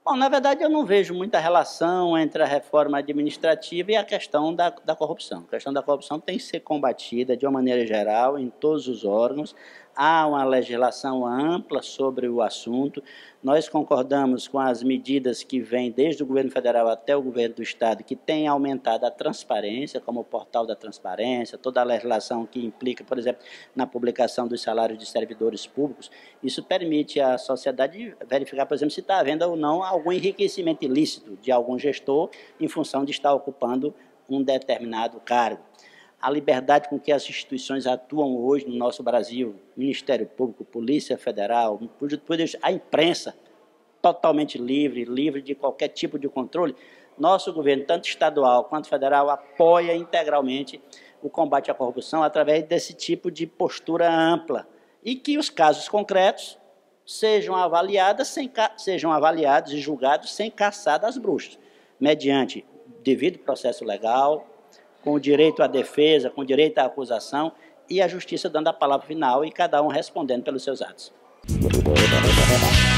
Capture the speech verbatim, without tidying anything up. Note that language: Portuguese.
Bom, na verdade, eu não vejo muita relação entre a reforma administrativa e a questão da, da corrupção. A questão da corrupção tem que ser combatida de uma maneira geral em todos os órgãos. Há uma legislação ampla sobre o assunto. Nós concordamos com as medidas que vêm desde o governo federal até o governo do estado, que têm aumentado a transparência, como o portal da transparência, toda a legislação que implica, por exemplo, na publicação dos salários de servidores públicos. Isso permite à sociedade verificar, por exemplo, se está havendo ou não algum enriquecimento ilícito de algum gestor em função de estar ocupando um determinado cargo. A liberdade com que as instituições atuam hoje no nosso Brasil, Ministério Público, Polícia Federal, a imprensa totalmente livre, livre de qualquer tipo de controle, nosso governo, tanto estadual quanto federal, apoia integralmente o combate à corrupção através desse tipo de postura ampla e que os casos concretos sejam avaliados, sem, sejam avaliados e julgados sem caçada às bruxas, mediante devido processo legal, com o direito à defesa, com o direito à acusação e a justiça dando a palavra final e cada um respondendo pelos seus atos.